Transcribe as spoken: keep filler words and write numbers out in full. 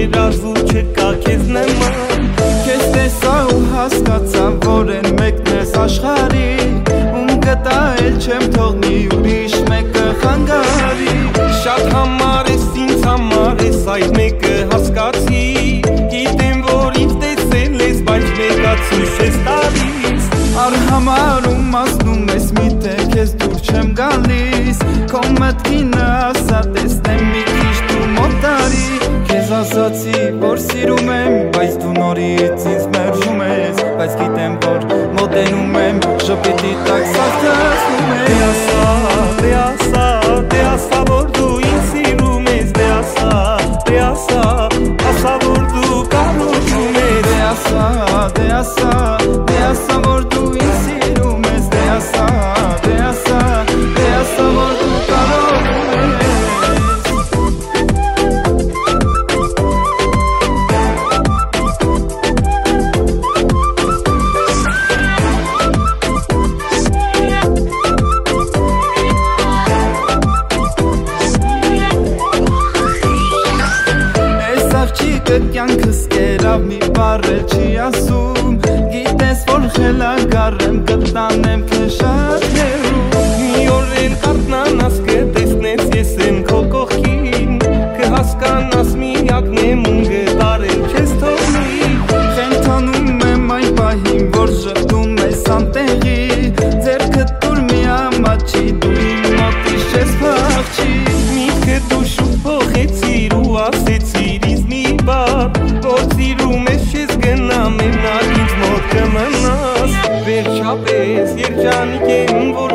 երազու չկա քեզ նման Քեզ տեսա ու հասկացա, որ են մեկն ես աշխարհի Ում կտա էլ չեմ թողնի ուրիշ մեկը խանգարի Շատ համար ես ինձ համար ես այդ մեկը հասկացի Գիտեմ որ ինձ տեսել ես բայց մեկացույց ես տալիս Արհամարում ասնում ես միթե քեզ դուր չեմ գալիս Քո մտքինը ասա տեսնեմ մի քիչ դու մոտարի Քեզ ասացի որ սիրում եմ բայց դու նորից ինձ մերժում ես Բայց գիտեմ որ մոտենում եմ շփիթի տակ սարթացնում Դե ասա, դե ասա, դե ասա որ դու ինձ սիրում ես Դե ասա, դե ասա, ասա որ դու կարողում ես Դե ասա, դե ասա, դե ասա որ դու ինձ սիրում ես Դե ասա, դե ասա, դե ասա որ դու կարողում ես Կյանքս կերավ մի բառ էլ չի ասում Գիտես որ խելագար եմ կտանեմ քեզ շատ հեռու Մի օր էլ կարտնանաս կտեսնես ես եմ քո կողքին Կհասկանաս միակն եմ ում գտարել չես թողնի Խենթանում եմ այն պահին որ ժպտում ես անտեղի Ձեռքդ տուր մի ամաչի դու իմ մոտից չես փախչի Միտքը դու շուտ փոխեցիր ու ասեցիր ինձ մի բառ Որ սիրում ես չես գնա մենակ ինձ մոտ կմնաս Վերջապես երջանիկ եմ որ